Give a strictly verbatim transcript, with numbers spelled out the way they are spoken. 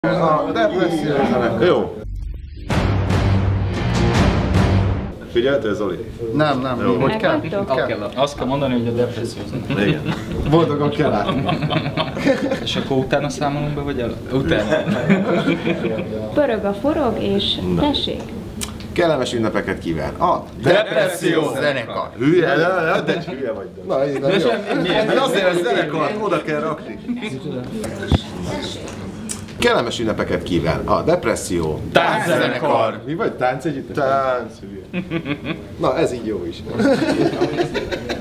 A depresszió zenekar. Jó. Figyeltél, Zoli? Nem, nem, mi, hogy kell? kell? Azt kell mondani, hogy a depresszió zenekar. Igen. Boldogan kell látni. És akkor utána számolunk be, vagy el? Utána. Pörög a forog, és tessék. Kellemes ünnepeket kíván. A Depresszió zenekar. Hülye, de, de hülye vagy. De. Na, ez nem jó. Mert azért a zenekart oda kell rakni. Kellemes ünnepeket kíván. A depresszió. Tánczenekar. Mi vagy? Tánc együtt? Tánc. Na, ez így jó is.